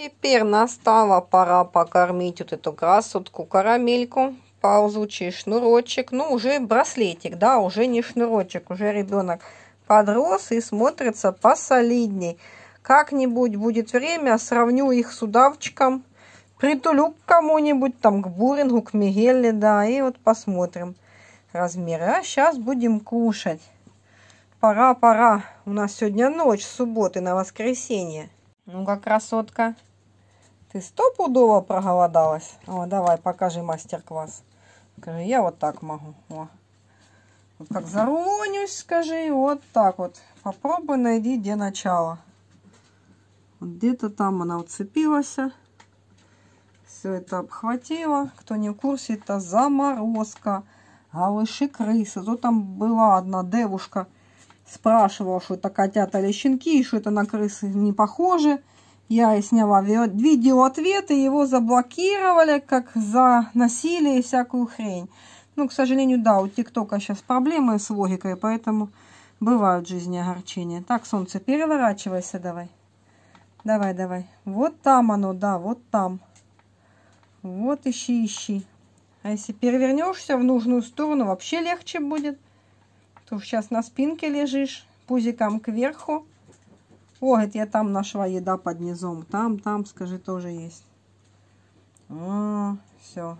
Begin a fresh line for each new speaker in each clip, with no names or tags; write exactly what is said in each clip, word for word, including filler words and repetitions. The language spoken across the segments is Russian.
Теперь настала пора покормить вот эту красотку карамельку. Ползучий шнурочек, ну уже браслетик, да, уже не шнурочек, уже ребенок подрос и смотрится посолидней. Как-нибудь будет время, сравню их с удавчиком, притулю к кому-нибудь, там к Бурингу, к Мигелле, да, и вот посмотрим размеры. А сейчас будем кушать. Пора, пора. У нас сегодня ночь с субботы на воскресенье. Ну-ка, красотка. Ты стопудово проголодалась? О, давай, покажи мастер-класс. Скажи, я вот так могу. О. Вот как зарулонюсь, скажи, вот так вот. Попробуй найди, где начало. Вот где-то там она уцепилась. Все это обхватила. Кто не в курсе, это заморозка. Галыши крысы. Тут там была одна девушка, спрашивала, что это котята или щенки, и что это на крысы не похоже. Я и сняла видеоответ, и его заблокировали, как за насилие и всякую хрень. Ну, к сожалению, да, у ТикТока сейчас проблемы с логикой, поэтому бывают в жизни огорчения. Так, солнце, переворачивайся давай. Давай, давай. Вот там оно, да, вот там. Вот ищи, ищи. А если перевернешься в нужную сторону, вообще легче будет. То сейчас на спинке лежишь, пузиком кверху. О, говорит, я там нашла еда под низом. Там, там, скажи, тоже есть. О, все.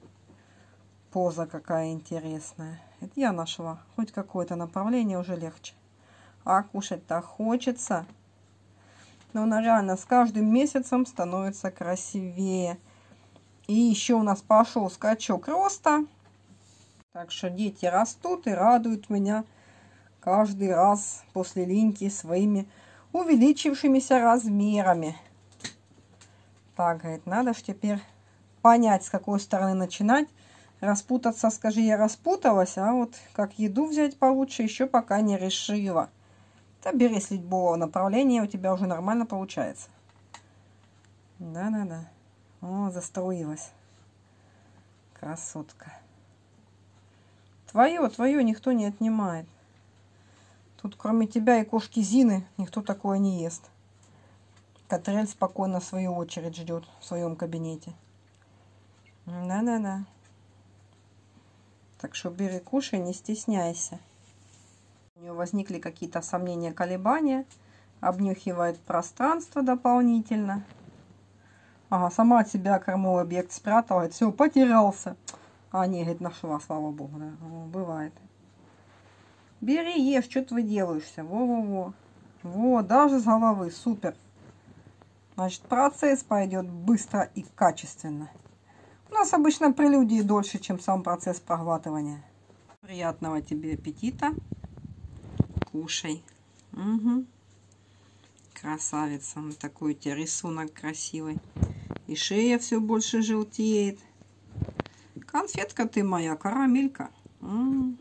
Поза какая интересная. Это я нашла. Хоть какое-то направление уже легче. А кушать-то хочется. Но она реально с каждым месяцем становится красивее. И еще у нас пошел скачок роста. Так что дети растут и радуют меня каждый раз после линьки своими увеличившимися размерами. Так, говорит, надо ж теперь понять, с какой стороны начинать. Распутаться, скажи, я распуталась, а вот как еду взять получше, еще пока не решила. Да бери с любого направления, у тебя уже нормально получается. Да-да-да. О, заструилась. Красотка. Твое, твое никто не отнимает. Тут кроме тебя и кошки Зины никто такое не ест. Катрель спокойно свою очередь ждет в своем кабинете. Да-да-да. Так что бери, кушай, не стесняйся. У нее возникли какие-то сомнения, колебания. Обнюхивает пространство дополнительно. Ага, сама от себя кормовой объект спрятала. И все, потерялся. А, не, говорит, нашла, слава богу. Да. О, бывает. Бери, ешь, что ты выделаешься. Во-во-во. Во, даже с головы. Супер. Значит, процесс пойдет быстро и качественно. У нас обычно прелюдии дольше, чем сам процесс проглатывания. Приятного тебе аппетита. Кушай. Угу. Красавица. Такой у тебя рисунок красивый. И шея все больше желтеет. Конфетка ты моя, карамелька. М-м.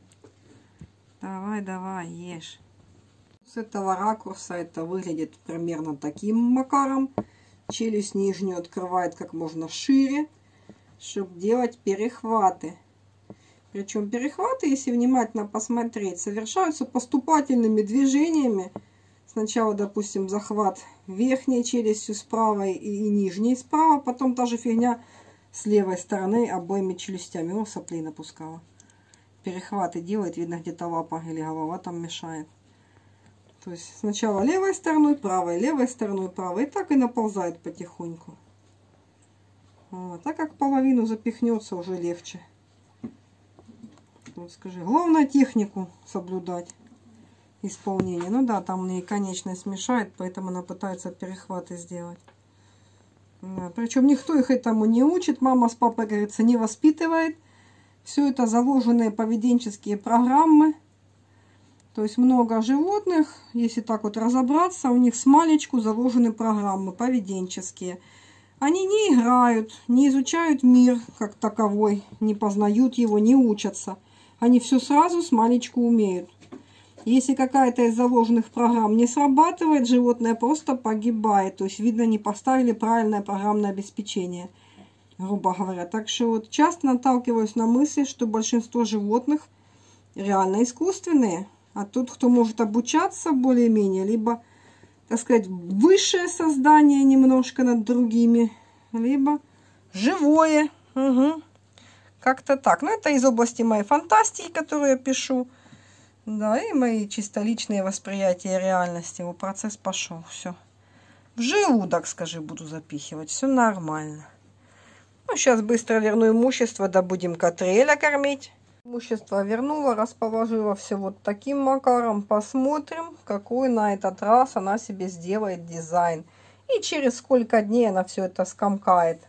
Давай, давай, ешь. С этого ракурса это выглядит примерно таким макаром. Челюсть нижнюю открывает как можно шире, чтобы делать перехваты. Причем перехваты, если внимательно посмотреть, совершаются поступательными движениями. Сначала, допустим, захват верхней челюстью справа и нижней справа, потом та же фигня с левой стороны обоими челюстями. О, сопли напускала. Перехваты делает, видно, где-то лапа или голова там мешает. То есть сначала левой стороной, правой, левой стороной, правой. И так и наползает потихоньку. Вот. А как половину запихнется, уже легче. Вот скажи, главное технику соблюдать. Исполнение. Ну да, там мне и конечность мешает, поэтому она пытается перехваты сделать. Да. Причем никто их этому не учит. Мама с папой, говорится, не воспитывает. Все это заложенные поведенческие программы. То есть много животных, если так вот разобраться, у них с малечку заложены программы поведенческие. Они не играют, не изучают мир как таковой, не познают его, не учатся. Они все сразу с малечку умеют. Если какая-то из заложенных программ не срабатывает, животное просто погибает. То есть, видно, не поставили правильное программное обеспечение, грубо говоря. Так что вот часто наталкиваюсь на мысль, что большинство животных реально искусственные. А тот, кто может обучаться более-менее, либо так сказать, высшее создание немножко над другими, либо живое. Угу. Как-то так. Ну, это из области моей фантастики, которую я пишу. Да, и мои чисто личные восприятия реальности. Его процесс пошел. Все. В желудок, скажи, буду запихивать. Все нормально. Ну, сейчас быстро верну имущество, да будем Катриэля кормить. Имущество вернула, расположила все вот таким макаром. Посмотрим, какой на этот раз она себе сделает дизайн. И через сколько дней она все это скомкает.